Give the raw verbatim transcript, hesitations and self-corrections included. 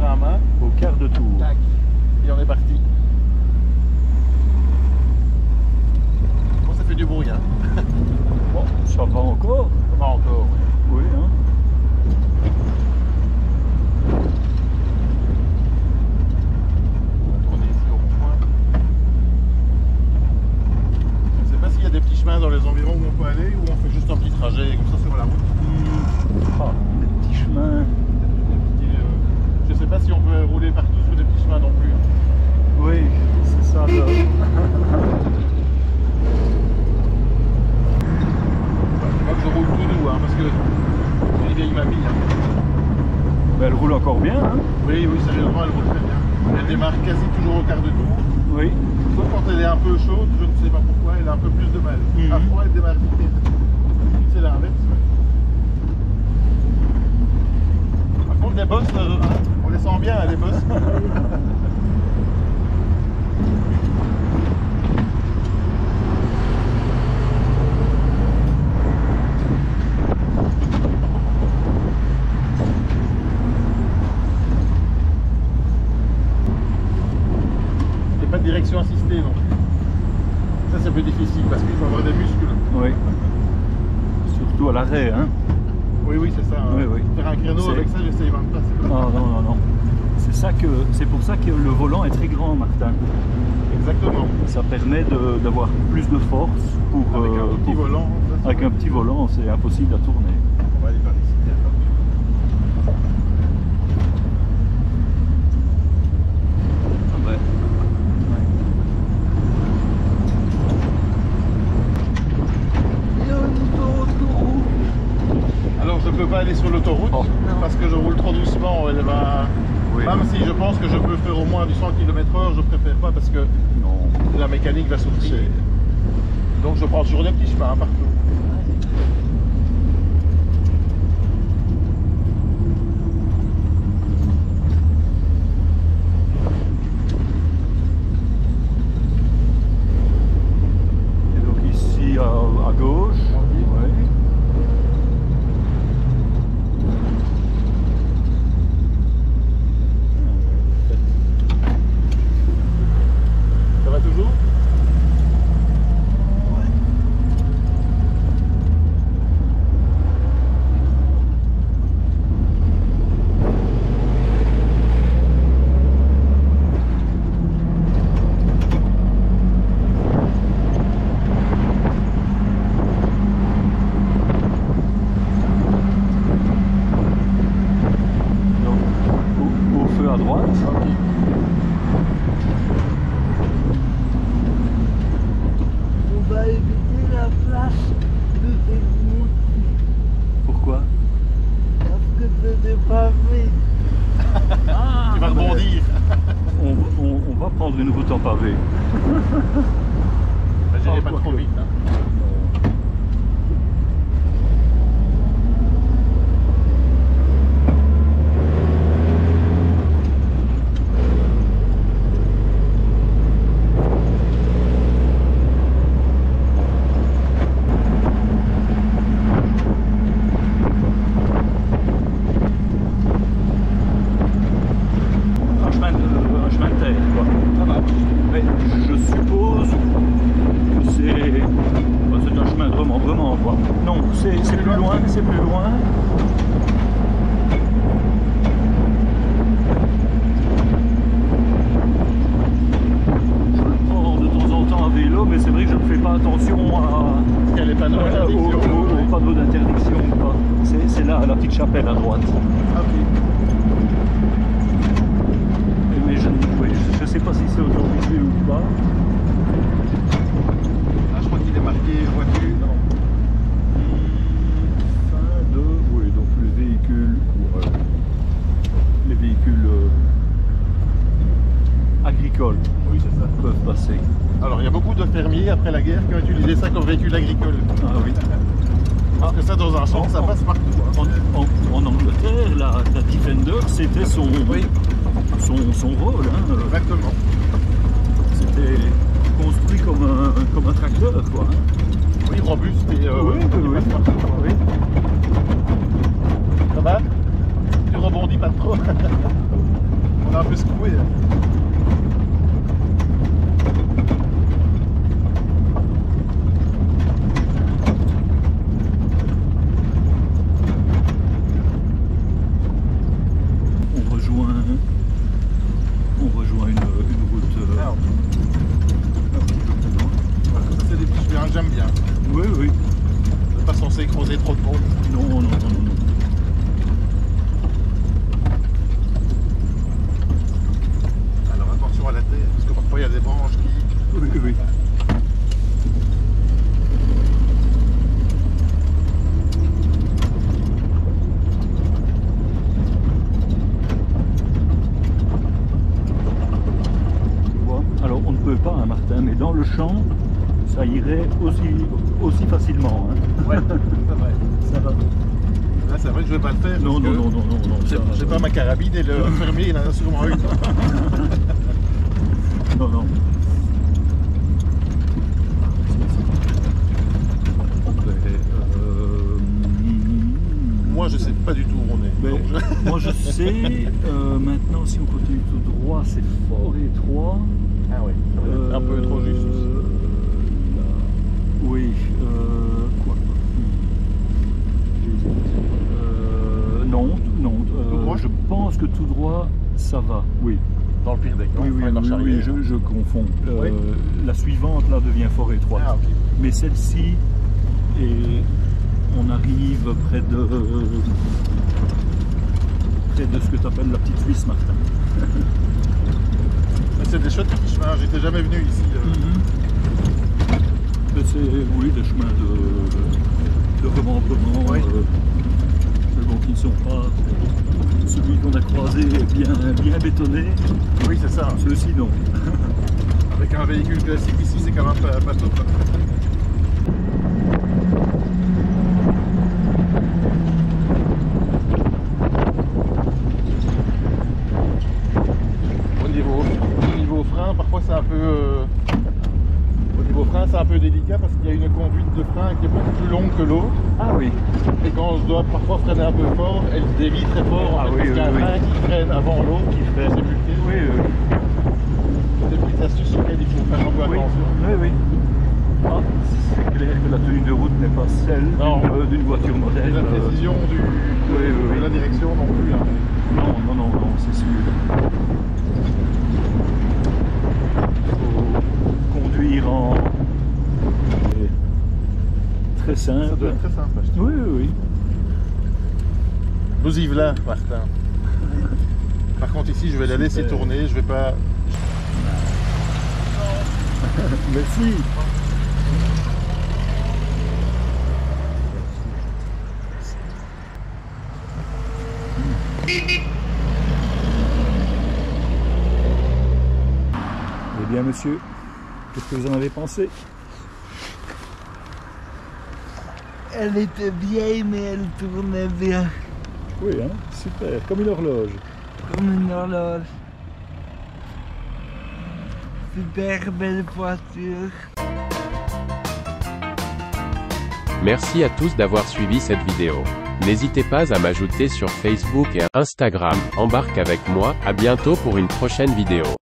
frein à main. Au quart de tour. Tac. Et on est parti. Bon, ça fait du bruit, hein. Bon, ça va encore. Ça va encore, oui. Oui, hein. On va tourner ici au rond-point. Je ne sais pas s'il y a des petits chemins dans les environs où on peut aller ou on fait juste un petit trajet comme ça sur la route. Mmh. Ah, des petits chemins. Des petits, euh, je ne sais pas si on peut rouler partout sur des petits chemins non plus. Oui, c'est ça. Le... Moi je roule tout doux, hein, parce que j'ai une vieille mamie. Hein. Ben, elle roule encore bien, hein. Oui, oui, sérieusement, elle roule très bien. Elle démarre quasi toujours au quart de tour. Oui. Sauf quand elle est un peu chaude, je ne sais pas pourquoi, elle a un peu plus de mal. Mm-hmm. À froid, elle démarre vite. C'est l'inverse. Ouais. Par contre, les bosses, euh, on les sent bien, hein, les bosses. Pas de direction assistée non plus. Ça c'est plus difficile parce qu'il faut avoir des muscles. Oui. Surtout à l'arrêt, hein. Oui, oui, c'est ça. Hein. Oui, oui. Faire un créneau avec ça, j'essaye même pas. Non, non, non, non. C'est ça que, c'est pour ça que le volant est très grand, Martin. Exactement. Ça permet d'avoir plus de force pour. Avec un euh, petit pour, volant. Ça, avec vrai. un petit volant, c'est impossible à tourner. On va aller par ici. Ah ouais. Alors je ne peux pas aller sur l'autoroute Oh. parce que je roule trop doucement. Elle va... Oui. Même si je pense que je peux faire au moins du cent kilomètres heure, je préfère pas parce que Non. la mécanique va souffrir. Donc je prends toujours des petits chemins partout. Et donc ici à, à gauche. Ouais. Ça va toujours? Donc, au, au feu à droite. Ok. On va éviter la place de Zemmour Pourquoi? parce que c'est des pavés. Ah, Tu vas rebondir. on, on, on va prendre une route en pavé. J'irai Ah, pas quoi trop que. vite. Hein. Un chemin de, un chemin de terre, quoi. Ça va. Mais je suppose que c'est bah, c'est un chemin de remembrement, quoi. Non, c'est c'est plus loin, c'est plus loin. Je le prends de temps en temps à vélo, mais c'est vrai que je ne fais pas attention à, Parce qu'elle est pas dans euh, au, l'interdiction. au- au panneau d'interdiction. quoi. C'est c'est là, la petite chapelle à droite. Ok. Mais je ne sais pas si c'est autorisé ou pas. Là, je crois qu'il est marqué voiture. Non. Fin de, oui, donc les véhicules, euh, les véhicules euh, agricoles Oui, c'est ça. peuvent passer. Alors, il y a beaucoup de fermiers après la guerre qui ont utilisé ça comme véhicule agricole. Ah oui. Parce que ça, dans un champ, ça passe partout. Hein. En, en- en Angleterre, la, la Defender, c'était son, Oui, son, son rôle. Hein. exactement. C'était construit comme un, comme un tracteur, quoi. Hein. Oui, robuste et euh, Oui, oui, il oui. passe partout, quoi. Oui. Ça va? Tu rebondis pas trop. On a un peu secoué. Hein. On rejoint, on rejoint une, une route euh, Ah, un petit peu plus loin. voilà, ça c'est des petits chemins que j'aime bien. Oui, oui. On n'est pas censé creuser trop de monde. Non, non, non, non, non. Alors attention à la terre, parce que parfois il y a des branches qui... Oui, oui. Alors on ne peut pas, hein, Martin, mais dans le champ, ça irait aussi, aussi facilement. Hein. Ouais, c'est vrai. Ça va. Là c'est vrai que je vais pas le faire. Non, parce non, que non, non, non, non. J'ai ça- j'ai pas ma carabine et le fermier il en a sûrement une. Non, non. Euh, Moi je sais pas du tout où on est. mais Donc, je- moi je sais, euh, maintenant si on continue tout droit, c'est fort étroit. Ah ouais, ça va être un peu trop juste. Euh, là, oui, euh, quoi J'hésite. Euh, non, non. euh, Tout droit je pense que tout droit, ça va. Oui, Dans le pire des cas, oui, on oui, fera une marche oui, oui, arrière. je, je confonds. Euh, Oui. La suivante là devient fort étroite. Ah ok. Mais celle-ci, et on arrive près de près de ce que tu appelles la petite Suisse, Martin. Mais c'est des chouettes petits chemins, j'étais jamais venu ici. euh. Mais c'est, oui, des chemins de, de remembrement, Oui. euh, mais bon, qui ne sont pas celui qu'on a croisé bien, bien bétonné, Oui c'est ça. ceux-ci non. Avec un véhicule classique ici c'est quand même pas, pas top. Au niveau, au niveau frein, parfois c'est un peu... euh, Au niveau frein c'est un peu délicat parce qu'il y a une conduite de frein qui est beaucoup plus longue que l'autre. Ah oui, Et quand je dois parfois freiner un peu fort, elle se dévie très fort. Ah en fait, oui, parce qu'il y a un oui, oui. frein qui freine avant l'autre, qui freine. C'est multé. oui, oui, C'est des petites astuces auxquelles il faut faire un peu oui, attention. oui, oui. Ah, c'est clair que la tenue de route n'est pas celle Non. d'une, euh, d'une voiture Et modèle. la euh, précision du, de, oui, oui, oui. de la direction non plus. Hein. Non, non, non, non, c'est sûr. Faut conduire en très simple. Ça doit être très simple. je trouve. Oui, oui, oui. Nous y voilà, Martin. Par contre ici je vais la laisser Super. tourner, je vais pas... Merci. Eh bien, monsieur, qu'est-ce que vous en avez pensé? Elle était vieille, mais elle tournait bien, Oui, hein, super, comme une horloge. comme une horloge. Super belle voiture. Merci à tous d'avoir suivi cette vidéo. N'hésitez pas à m'ajouter sur Facebook et Instagram. Embarque avec moi, à bientôt pour une prochaine vidéo.